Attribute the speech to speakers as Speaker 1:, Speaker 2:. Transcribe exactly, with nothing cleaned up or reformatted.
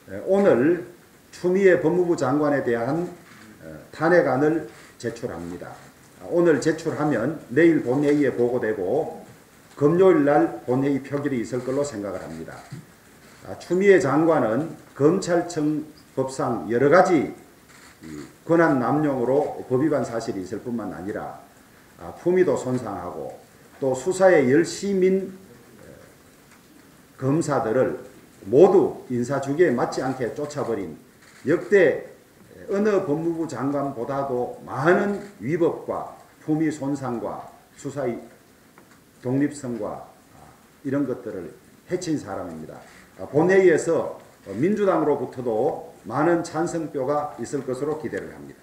Speaker 1: 오늘 추미애 법무부 장관에 대한 탄핵안을 제출합니다. 오늘 제출하면 내일 본회의에 보고되고 금요일 날 본회의 표결이 있을 걸로 생각을 합니다. 추미애 장관은 검찰청 법상 여러 가지 권한 남용으로 법 위반 사실이 있을 뿐만 아니라 품위도 손상하고 또 수사에 열심인 검사들을 모두 인사주기에 맞지 않게 쫓아버린 역대 어느 법무부 장관보다도 많은 위법과 품위 손상과 수사의 독립성과 이런 것들을 해친 사람입니다. 본회의에서 민주당으로부터도 많은 찬성표가 있을 것으로 기대를 합니다.